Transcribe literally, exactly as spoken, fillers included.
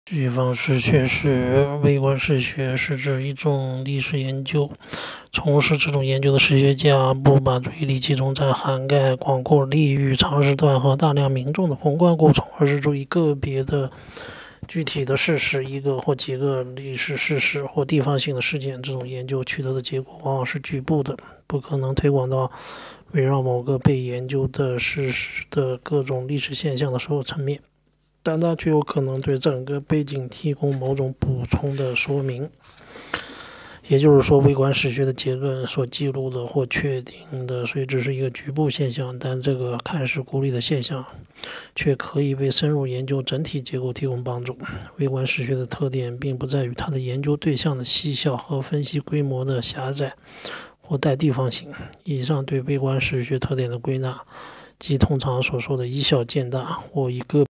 地方史学是微观史学，是指一种历史研究。从事这种研究的史学家不把注意力集中在涵盖广阔领域、长时段和大量民众的宏观过程，而是注意个别的具体的事实，一个或几个历史事实或地方性的事件。这种研究取得的结果往往是局部的，不可能推广到围绕某个被研究的事实的各种历史现象的所有层面。但它却有可能对整个背景提供某种补充的说明。也就是说，微观史学的结论所记录的或确定的虽只是一个局部现象，但这个看似孤立的现象却可以为深入研究整体结构提供帮助。微观史学的特点并不在于它的研究对象的细小和分析规模的狭窄或带地方性。以上对微观史学特点的归纳，即通常所说的以小见大或以个